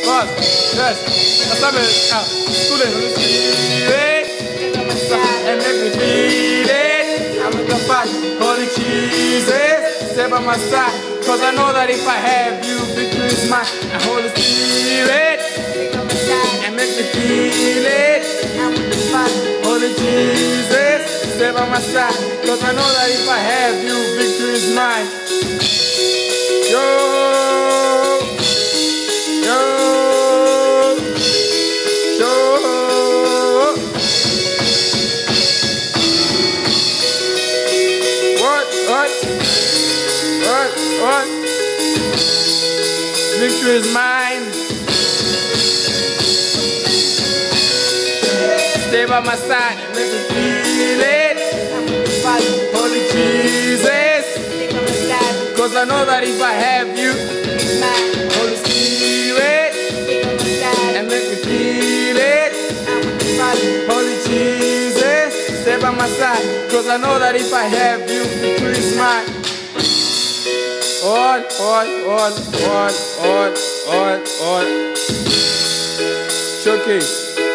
One, yes. Let's have it. School it. Let's feel it. And make me feel it. I'm with the fat, holy Jesus. Stay by my side. Cause I know that if I have you, victory is mine. And Holy Spirit. And make me feel it. I'm with the fat, holy Jesus. Stay by my side. Cause I know that if I have you, victory is mine. Yo. What? Victory is mine. Stay by my side and make me feel it. Holy Jesus. Cause I know that if I have you, Holy Spirit, and make me feel it. Holy Jesus. Stay by my side. Cause I know that if I have you, victory is mine. On. Showcase.